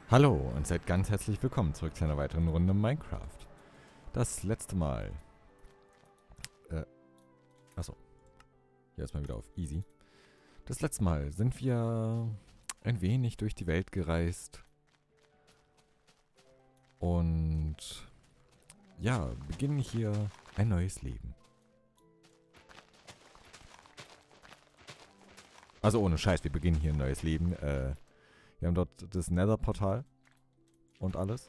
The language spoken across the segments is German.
Hallo und seid ganz herzlich willkommen zurück zu einer weiteren Runde Minecraft. Das letzte Mal, achso, hier erstmal wieder auf Easy. Das letzte Mal sind wir ein wenig durch die Welt gereist und ja, beginnen hier ein neues Leben. Also ohne Scheiß, wir beginnen hier ein neues Leben. Wir haben dort das Nether-Portal und alles.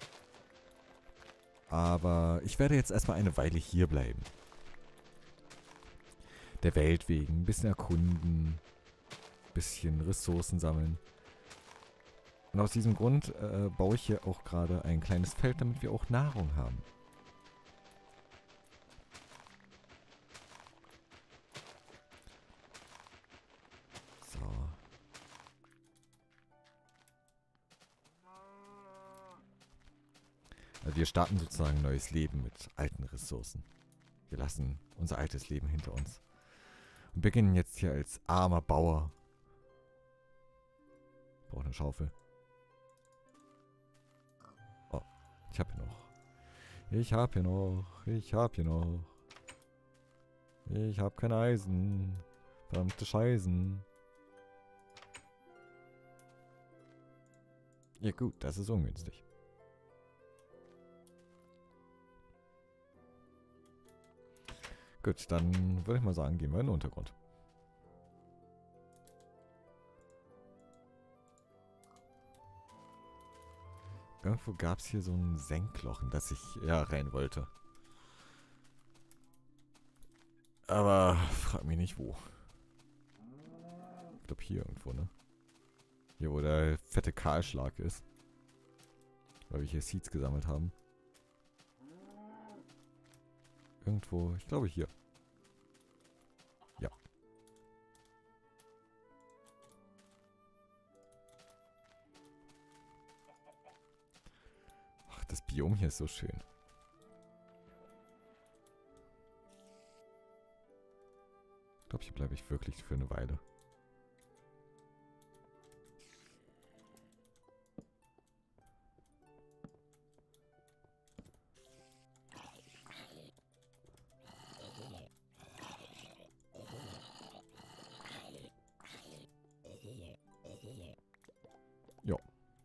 Aber ich werde jetzt erstmal eine Weile hier bleiben. Der Welt wegen, ein bisschen erkunden, ein bisschen Ressourcen sammeln. Und aus diesem Grund baue ich hier auch gerade ein kleines Feld, damit wir auch Nahrung haben. So. Also wir starten sozusagen ein neues Leben mit alten Ressourcen. Wir lassen unser altes Leben hinter uns. Und beginnen jetzt hier als armer Bauer. Brauche eine Schaufel. Oh, ich habe hier noch. Ich habe hier noch. Ich habe hier noch. Ich habe kein Eisen. Verdammte Scheißen. Ja gut, das ist ungünstig. Gut, dann würde ich mal sagen, gehen wir in den Untergrund. Irgendwo gab es hier so ein Senkloch, in das ich ja rein wollte. Aber frag mich nicht wo. Ich glaube hier irgendwo, ne? Hier, wo der fette Kahlschlag ist. Weil wir hier Seeds gesammelt haben. Irgendwo, ich glaube hier. Ja. Ach, das Biom hier ist so schön. Ich glaube, hier bleibe ich wirklich für eine Weile. Jo.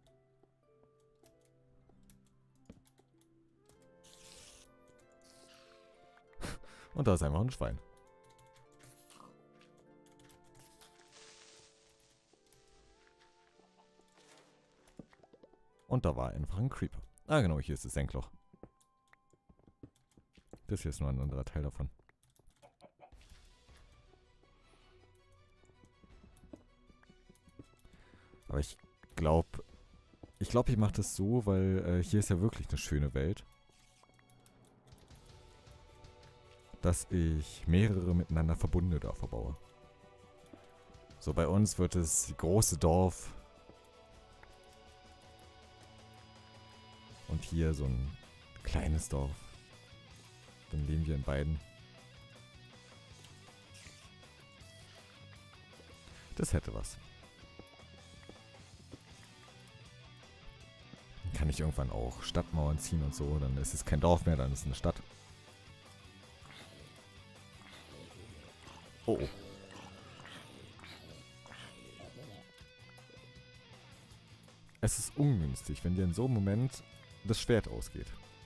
Und da ist einfach ein Schwein. Und da war einfach ein Creeper. Ah genau, hier ist das Senkloch. Das hier ist nur ein anderer Teil davon. Aber ich mache das so, weil hier ist ja wirklich eine schöne Welt. Dass ich mehrere miteinander verbundene Dörfer baue. So, bei uns wird das große Dorf. Und hier so ein kleines Dorf. Dann leben wir in beiden. Das hätte was. Dann kann ich irgendwann auch Stadtmauern ziehen und so. Dann ist es kein Dorf mehr, dann ist es eine Stadt. Oh, oh. Es ist ungünstig, wenn dir in so einem Moment das Schwert ausgeht.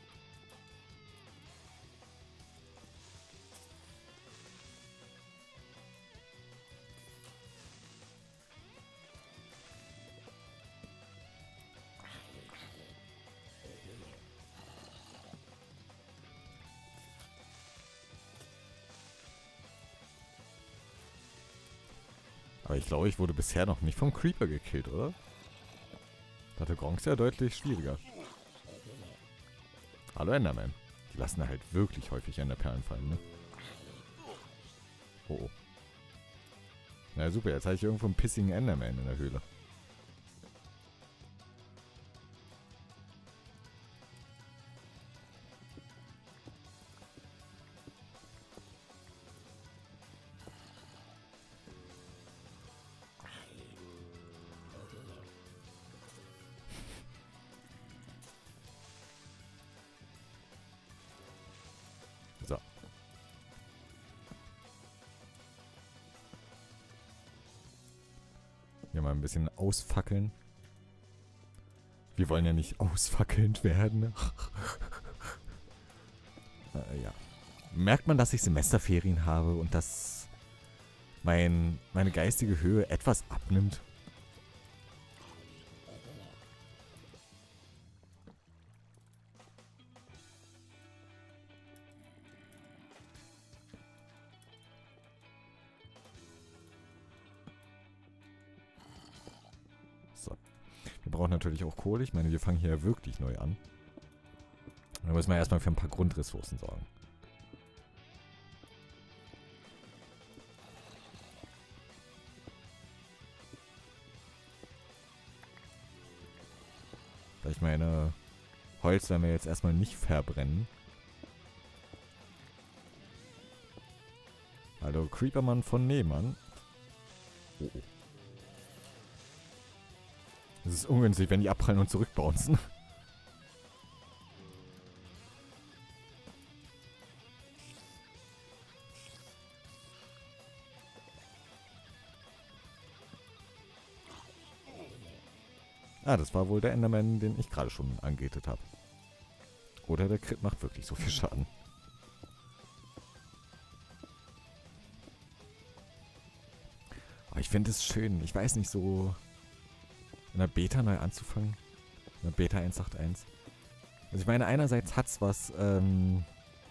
Aber ich glaube, ich wurde bisher noch nicht vom Creeper gekillt, oder? Da hatte Gronk ja deutlich schwieriger. Hallo Enderman. Die lassen halt wirklich häufig Enderperlen fallen, ne? Oh oh. Na super, jetzt habe ich irgendwo einen pissigen Enderman in der Höhle. ein bisschen ausfackeln. Wir wollen ja nicht ausfackelnd werden. Ja. Merkt man, dass ich Semesterferien habe und dass meine geistige Höhe etwas abnimmt? So. Wir brauchen natürlich auch Kohle. Ich meine, wir fangen hier wirklich neu an. Da müssen wir erstmal für ein paar Grundressourcen sorgen. Ich meine, Holz werden wir jetzt erstmal nicht verbrennen. Hallo, Creepermann von nebenan. Oh, oh. Es ist ungünstig, wenn die abprallen und zurückbouncen. Ah, das war wohl der Enderman, den ich gerade schon angehittet habe. Oder der Crit macht wirklich so viel Schaden. Aber ich finde es schön. Ich weiß nicht, so in der Beta neu anzufangen. In der Beta 1.8.1. Also ich meine, einerseits hat es was in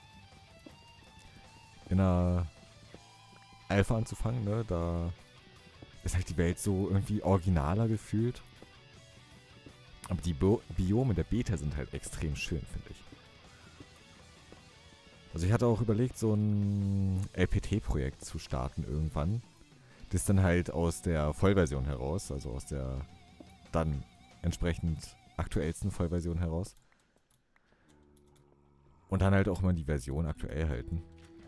der Alpha anzufangen, ne? Da ist halt die Welt so irgendwie originaler gefühlt. Aber die Biome der Beta sind halt extrem schön, finde ich. Also ich hatte auch überlegt, so ein LPT-Projekt zu starten irgendwann. Das dann halt aus der Vollversion heraus, also aus der dann entsprechend aktuellsten Vollversion heraus. Und dann halt auch mal die Version aktuell halten.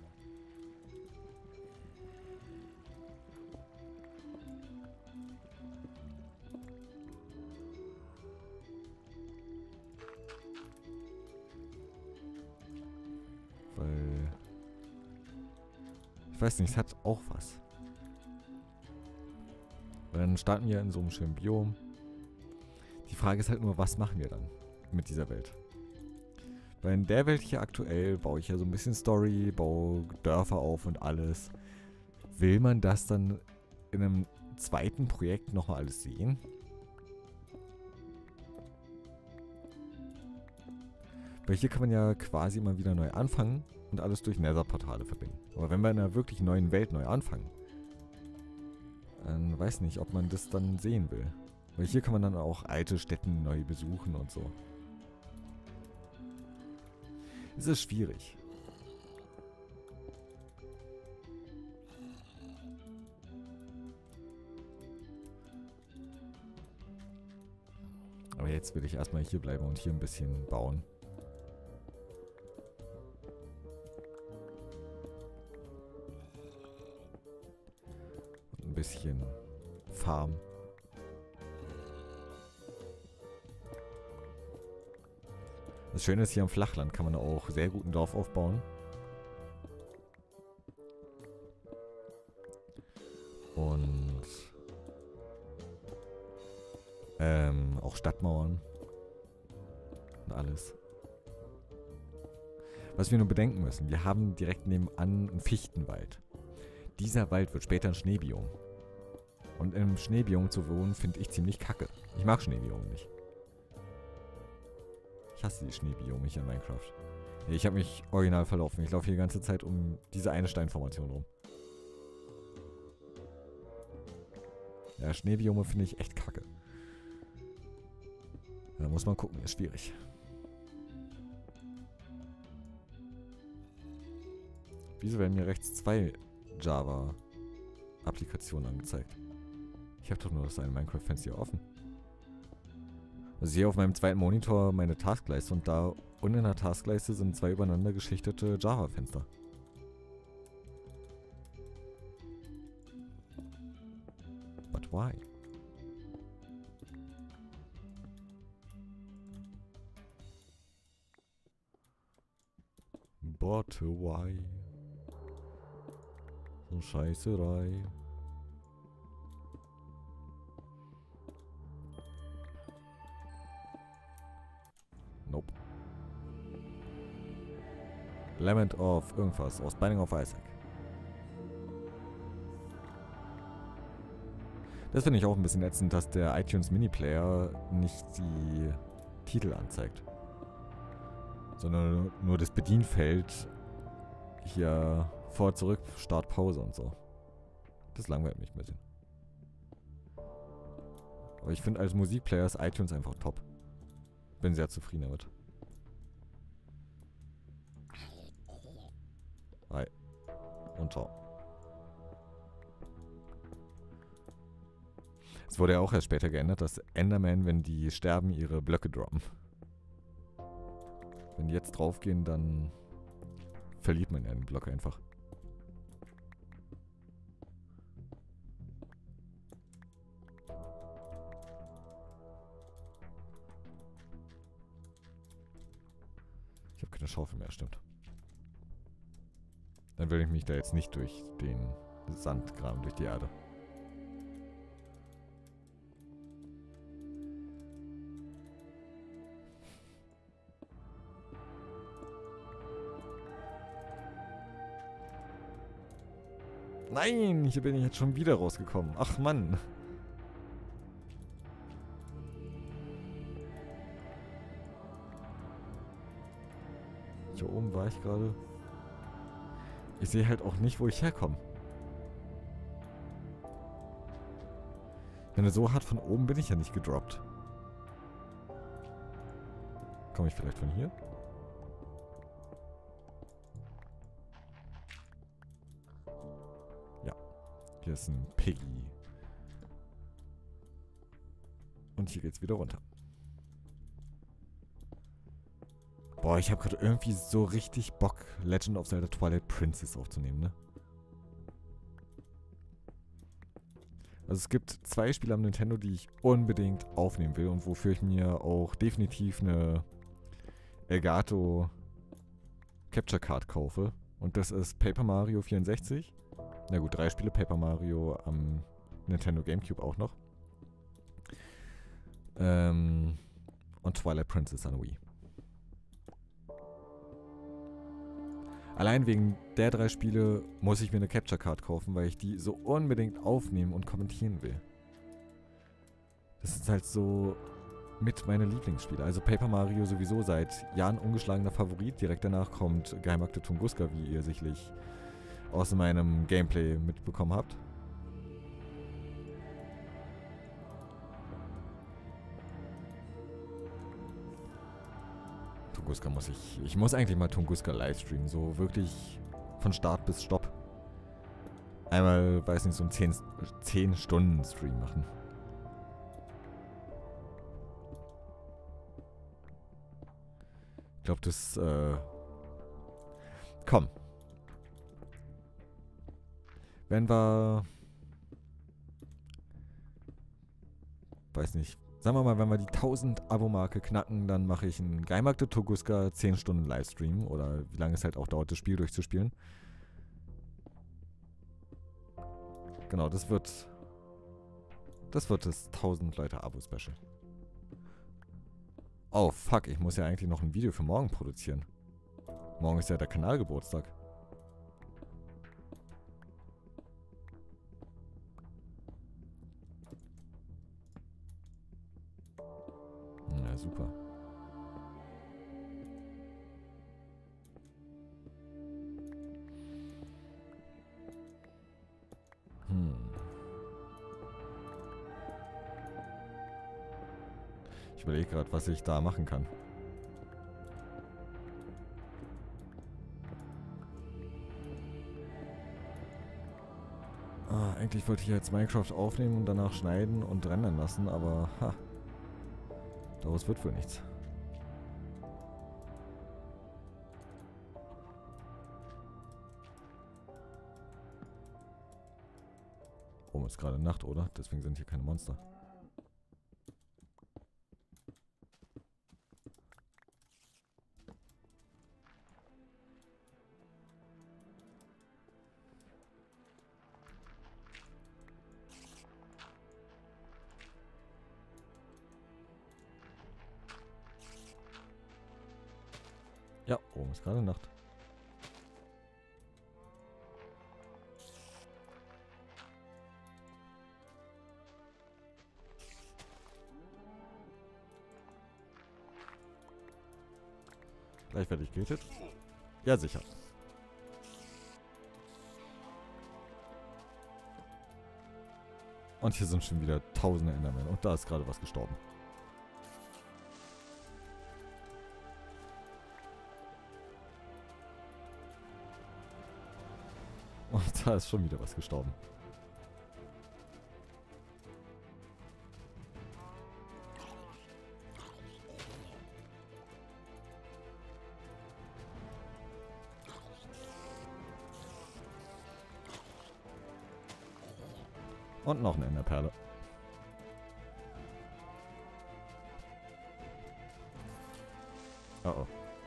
Weil... Ich weiß nicht, es hat auch was. Weil dann starten wir in so einem schönen Biom. Die Frage ist halt nur, was machen wir dann mit dieser Welt? Weil in der Welt hier aktuell baue ich ja so ein bisschen Story, baue Dörfer auf und alles. Will man das dann in einem zweiten Projekt nochmal alles sehen? Weil hier kann man ja quasi mal wieder neu anfangen und alles durch Nether-Portale verbinden. Aber wenn wir in einer wirklich neuen Welt neu anfangen, dann weiß nicht, ob man das dann sehen will. Weil hier kann man dann auch alte Städten neu besuchen und so. Es ist schwierig. Aber jetzt will ich erstmal hier bleiben und hier ein bisschen bauen. Und ein bisschen Farm. Das Schöne ist, hier am Flachland kann man auch sehr gut ein Dorf aufbauen. Und auch Stadtmauern und alles. Was wir nur bedenken müssen, wir haben direkt nebenan einen Fichtenwald. Dieser Wald wird später ein Schneebiom. Und im Schneebiom zu wohnen, finde ich ziemlich kacke. Ich mag Schneebiome nicht. Ich hasse die Schneebiome hier in Minecraft. Ich habe mich original verlaufen. Ich laufe hier die ganze Zeit um diese eine Steinformation rum. Ja, Schneebiome finde ich echt kacke. Da muss man gucken, ist schwierig. Wieso werden mir rechts 2 Java-Applikationen angezeigt? Ich habe doch nur das eine Minecraft-Fenster hier offen. Also ich sehe auf meinem zweiten Monitor meine Taskleiste und da unten in der Taskleiste sind 2 übereinander geschichtete Java-Fenster. But why? But why? So Scheißerei. Nope. Lament of irgendwas aus Binding of Isaac. Das finde ich auch ein bisschen ätzend, dass der iTunes Mini-Player nicht die Titel anzeigt. Sondern nur das Bedienfeld hier vor, zurück, Start, Pause und so. Das langweilt mich ein bisschen. Aber ich finde als Musikplayer ist iTunes einfach top. Bin sehr zufrieden damit. Hi. Und ciao. Es wurde ja auch erst später geändert, dass Enderman, wenn die sterben, ihre Blöcke droppen. Wenn die jetzt draufgehen, dann verliert man ja den Block einfach. Ich habe keine Schaufel mehr, stimmt. Dann will ich mich da jetzt nicht durch den Sand graben, durch die Erde. Nein, hier bin ich jetzt schon wieder rausgekommen. Ach Mann. Hier oben war ich gerade. Ich sehe halt auch nicht, wo ich herkomme. Wenn er so hart von oben bin ich ja nicht gedroppt. Komme ich vielleicht von hier? Ja. Hier ist ein Piggy. Und hier geht's wieder runter. Boah, ich habe gerade irgendwie so richtig Bock, Legend of Zelda Twilight Princess aufzunehmen, ne? Also es gibt 2 Spiele am Nintendo, die ich unbedingt aufnehmen will und wofür ich mir auch definitiv eine Elgato Capture Card kaufe. Und das ist Paper Mario 64. Na gut, 3 Spiele, Paper Mario am Nintendo GameCube auch noch. Und Twilight Princess an Wii. Allein wegen der 3 Spiele muss ich mir eine Capture Card kaufen, weil ich die so unbedingt aufnehmen und kommentieren will. Das ist halt so mit meine Lieblingsspiele. Also Paper Mario sowieso seit Jahren ungeschlagener Favorit. Direkt danach kommt Geheimakte Tunguska, wie ihr sicherlich aus meinem Gameplay mitbekommen habt. Tunguska muss ich muss eigentlich mal Tunguska livestreamen, so wirklich von Start bis Stopp. Einmal, weiß nicht, so einen 10 Stunden Stream machen. Ich glaube, das, komm. Wenn wir, weiß nicht, sagen wir mal, wenn wir die 1000 Abo-Marke knacken, dann mache ich einen Geheimakte Tunguska 10 Stunden Livestream. Oder wie lange es halt auch dauert, das Spiel durchzuspielen. Genau, das wird das 1000 Leute Abo-Special. Oh, fuck, ich muss ja eigentlich noch ein Video für morgen produzieren. Morgen ist ja der Kanalgeburtstag. Ja, super. Ich überlege gerade, was ich da machen kann. Eigentlich wollte ich jetzt Minecraft aufnehmen und danach schneiden und rendern lassen, aber ha, daraus wird wohl nichts. Oh, ist gerade Nacht, oder? Deswegen sind hier keine Monster. Ja, oben ist gerade Nacht. Gleich werde ich getötet. Ja, sicher. Und hier sind schon wieder tausende Endermen. Und da ist gerade was gestorben. Und da ist schon wieder was gestorben. Und noch eine Enderperle. Oh oh.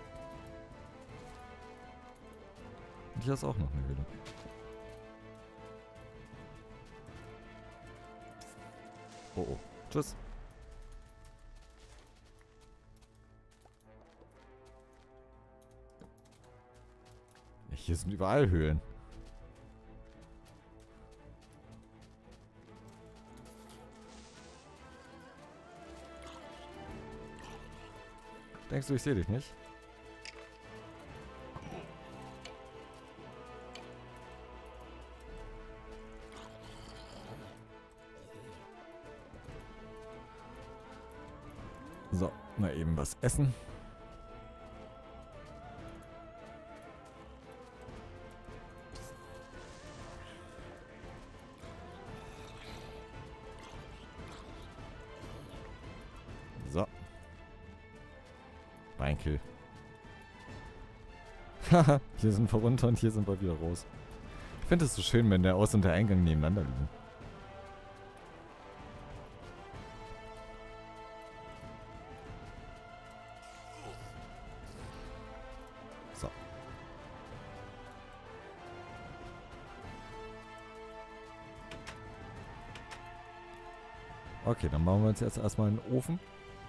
Und hier ist auch noch eine Höhle. Oh oh. Tschüss. Hier sind überall Höhlen. Denkst du, ich sehe dich nicht? So, mal eben was essen. So. Beinkill. Haha, hier sind wir runter und hier sind wir wieder raus. Ich finde es so schön, wenn der Aus- und der Eingang nebeneinander liegen. So. Okay, dann machen wir uns jetzt erstmal einen Ofen.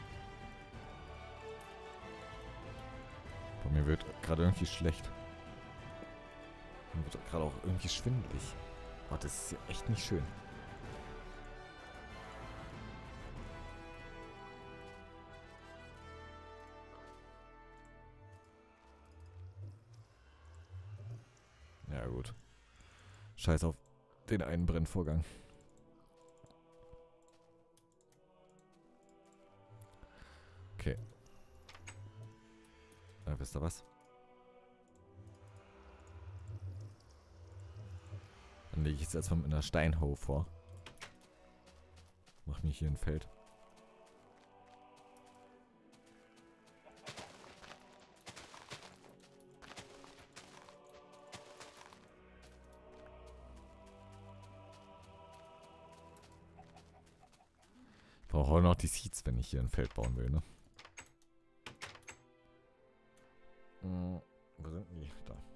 Bei mir wird gerade irgendwie schlecht. Mir wird gerade auch irgendwie schwindelig. Oh, das ist ja echt nicht schön. Ja gut. Scheiß auf den einen Brennvorgang. Okay. Wisst ihr was? Dann lege ich jetzt erstmal mit einer Steinhoe vor. Mach mich hier ein Feld. Ich brauche auch noch die Seeds, wenn ich hier ein Feld bauen will, ne? Wo sind die? Da.